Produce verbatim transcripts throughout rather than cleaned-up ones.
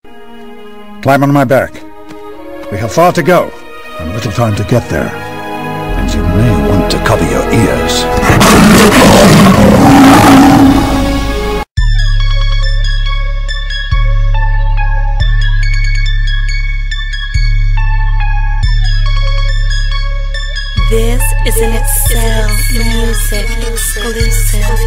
Climb on my back. We have far to go, and little time to get there. And you may want to cover your ears. This is an Excel Music exclusive.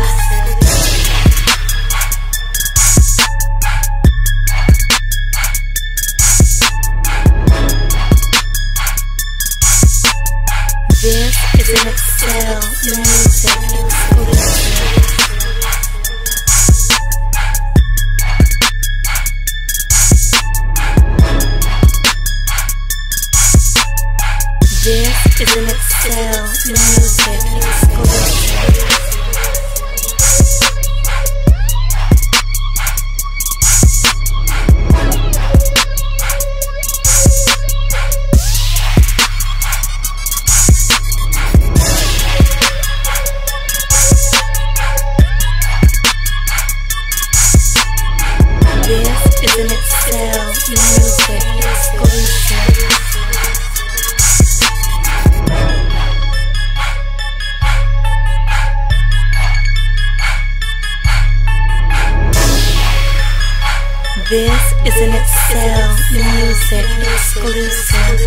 This is an Excel Music exclusive. This is an Excel Music exclusive. This is an Excel Music exclusive. This is an Excel Music exclusive.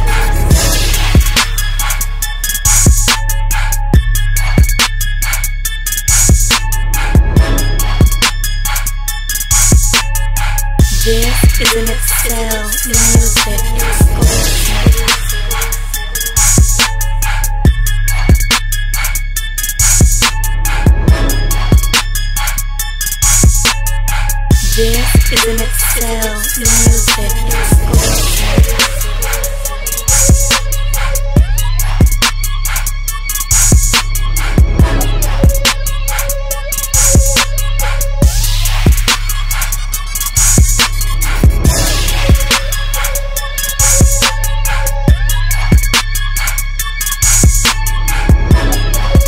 This is an Excel Music exclusive. This is an Excel Music exclusive.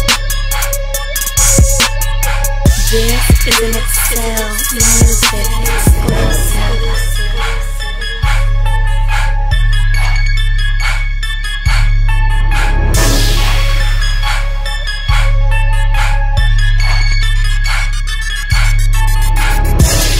This is an Excel Music